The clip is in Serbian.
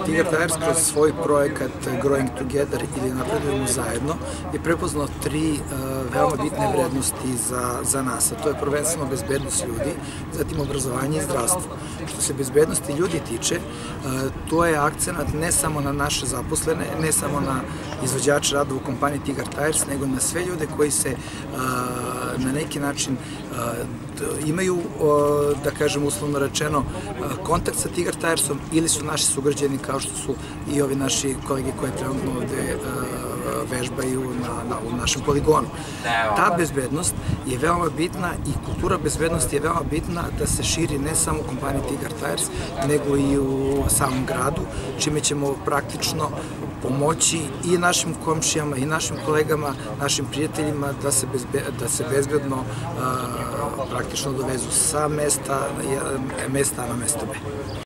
Tigar Tires kroz svoj projekat Growing Together ili Napredujemo zajedno je prepoznao tri veoma bitne vrednosti za nas, a to je prvenstveno bezbednost ljudi, zatim obrazovanje i zdravstvo. Što se bezbednosti ljudi tiče, to je akcenat ne samo na naše zaposlene, ne samo na izvođače radova u kompaniji Tigar Tires, nego na sve ljude koji se na neki način imaju, da kažem uslovno rečeno, kontakt sa Tigar Tiresom ili su naši sugrađani kao što su i ovi naši kolege koje trenutno ovde vežbaju u našem poligonu. Ta bezbednost je veoma bitna i kultura bezbednosti je veoma bitna da se širi ne samo u kompaniji Tigar Tires, nego i u samom gradu, čime ćemo praktično pomoći i našim komšijama i našim kolegama, našim prijateljima da se bezbedno praktično dovezu sa mesta A na mesto B.